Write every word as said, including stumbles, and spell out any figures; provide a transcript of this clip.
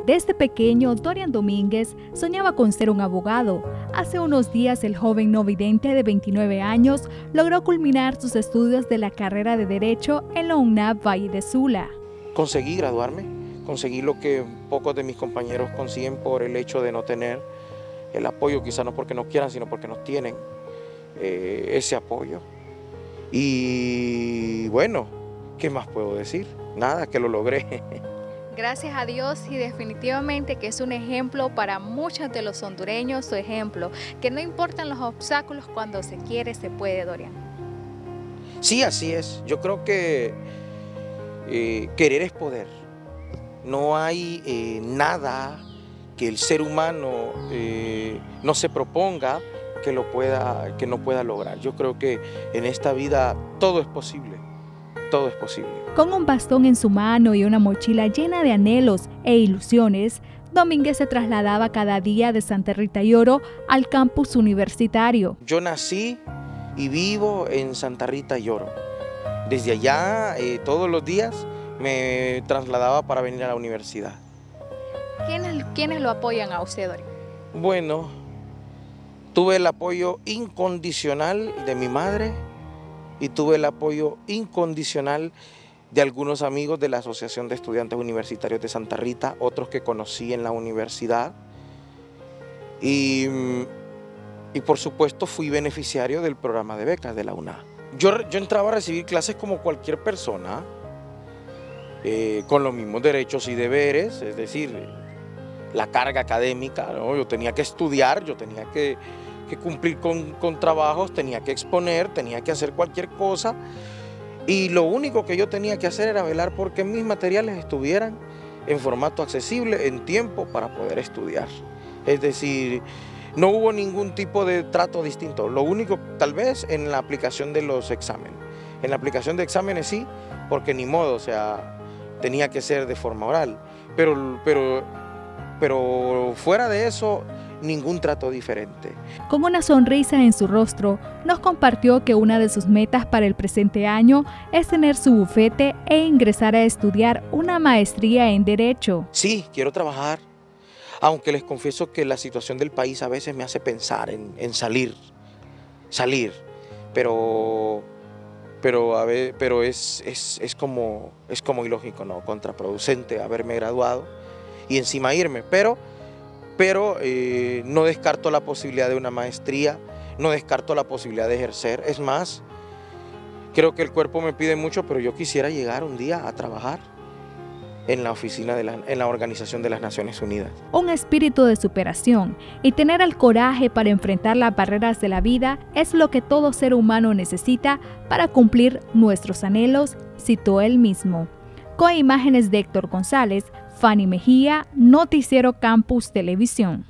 Desde pequeño, Dorian Domínguez soñaba con ser un abogado. Hace unos días, el joven no vidente de veintinueve años logró culminar sus estudios de la carrera de Derecho en la UNAV Valle de Sula. Conseguí graduarme, conseguí lo que pocos de mis compañeros consiguen por el hecho de no tener el apoyo, quizá no porque no quieran, sino porque no tienen eh, ese apoyo. Y bueno, ¿qué más puedo decir? Nada, que lo logré. Gracias a Dios, y definitivamente que es un ejemplo para muchos de los hondureños, su ejemplo, que no importan los obstáculos, cuando se quiere, se puede, Dorian. Sí, así es. Yo creo que eh, querer es poder. No hay eh, nada que el ser humano eh, no se proponga que, lo pueda, que no pueda lograr. Yo creo que en esta vida todo es posible, todo es posible. Con un bastón en su mano y una mochila llena de anhelos e ilusiones, Domínguez se trasladaba cada día de Santa Rita y Oro al campus universitario. Yo nací y vivo en Santa Rita y Oro. Desde allá, eh, todos los días, me trasladaba para venir a la universidad. ¿Quiénes, quiénes lo apoyan a usted, Dorian? Bueno, tuve el apoyo incondicional de mi madre y tuve el apoyo incondicional de algunos amigos de la Asociación de Estudiantes Universitarios de Santa Rita, otros que conocí en la universidad. Y, y por supuesto fui beneficiario del programa de becas de la UNAV. Yo, yo entraba a recibir clases como cualquier persona, eh, con los mismos derechos y deberes, es decir, la carga académica, ¿no? Yo tenía que estudiar, yo tenía que, que cumplir con, con trabajos, tenía que exponer, tenía que hacer cualquier cosa. Y lo único que yo tenía que hacer era velar porque mis materiales estuvieran en formato accesible, en tiempo, para poder estudiar. Es decir, no hubo ningún tipo de trato distinto. Lo único, tal vez, en la aplicación de los exámenes. En la aplicación de exámenes sí, porque ni modo, o sea, tenía que ser de forma oral. Pero, pero, pero fuera de eso, ningún trato diferente. Con una sonrisa en su rostro, nos compartió que una de sus metas para el presente año es tener su bufete e ingresar a estudiar una maestría en Derecho. Sí, quiero trabajar, aunque les confieso que la situación del país a veces me hace pensar en, en salir, salir, pero, pero, a ver, pero es, es, es, como, es como ilógico, ¿no? Contraproducente haberme graduado y encima irme, pero... pero eh, no descarto la posibilidad de una maestría, no descarto la posibilidad de ejercer. Es más, creo que el cuerpo me pide mucho, pero yo quisiera llegar un día a trabajar en la oficina, de la, en la Organización de las Naciones Unidas. Un espíritu de superación y tener el coraje para enfrentar las barreras de la vida es lo que todo ser humano necesita para cumplir nuestros anhelos, citó él mismo. Con imágenes de Héctor González, Fanny Mejía, Noticiero Campus Televisión.